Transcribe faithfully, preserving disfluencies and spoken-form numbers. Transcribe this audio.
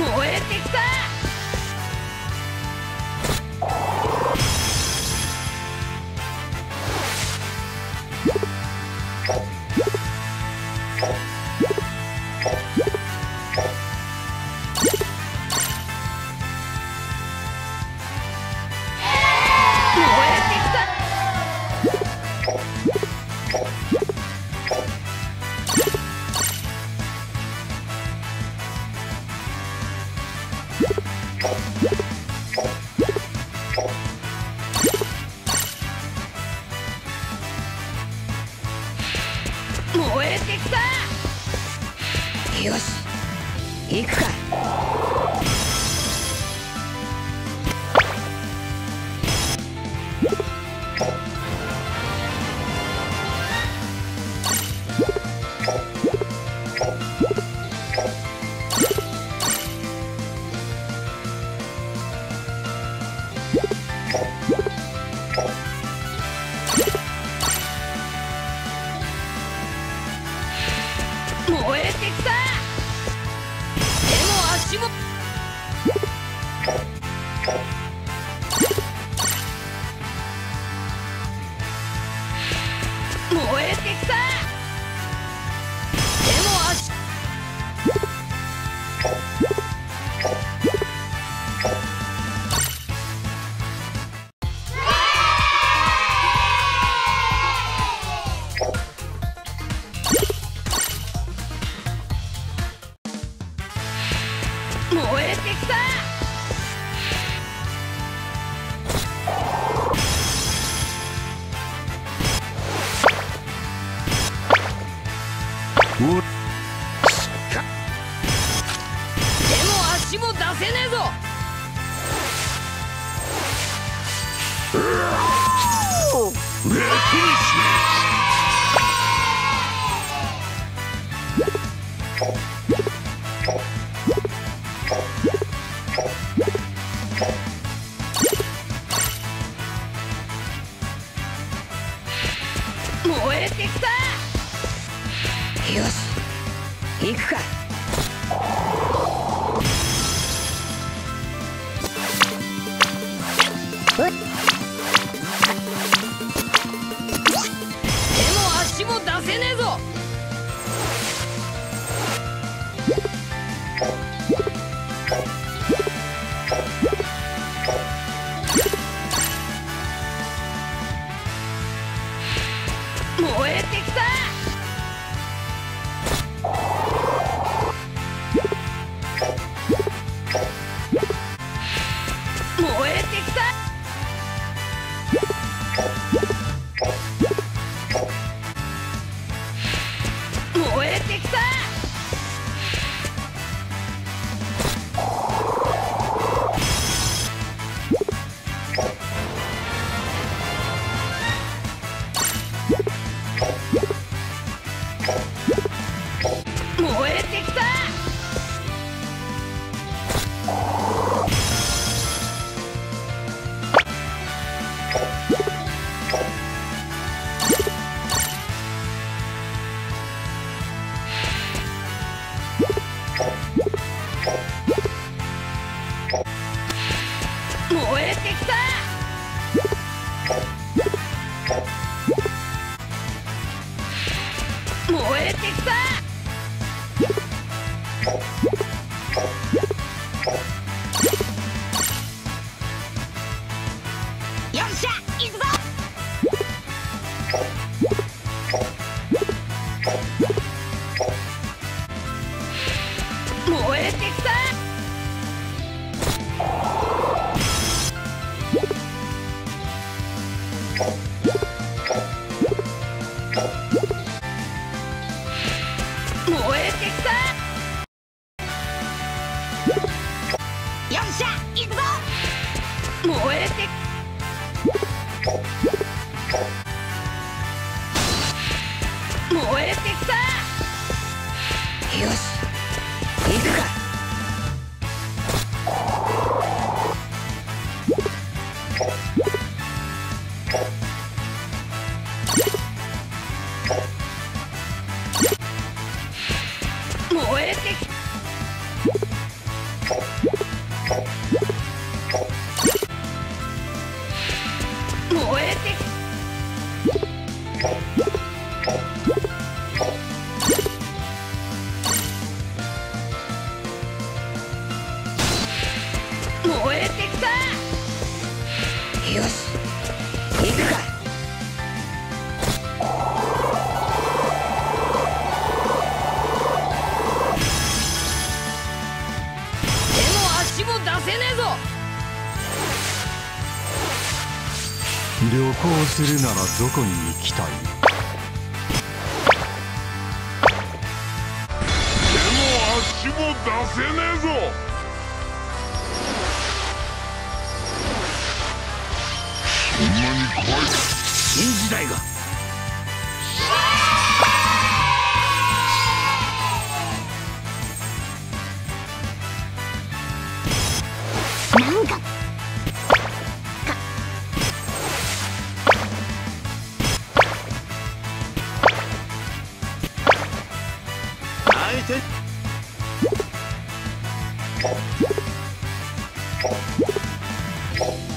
燃えてきた。燃えてきた。よし、行くか。燃えてきた。手も足も。燃えてきた。手も足。燃えてきた。手も足も出せねえぞ。燃えてきた。よし、行くか。手も足も出せねえぞ。燃えてきた。燃えてきた。燃えてきた。燃えてきた。燃えてきた。燃えてきた。よっしゃ、行くぞ。燃えてきた。燃えてきた。よっしゃ、行くぞ。燃えて燃えてきた。よし、行くか。燃えてきた。 よし行くか。手も足も出せねえぞ。 旅行するならどこに行きたい？ 手も足も出せねえぞ。そんなに怖いか。 新時代が。なんか相手あ